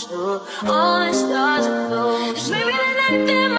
sure all the stars are close. Maybe the night that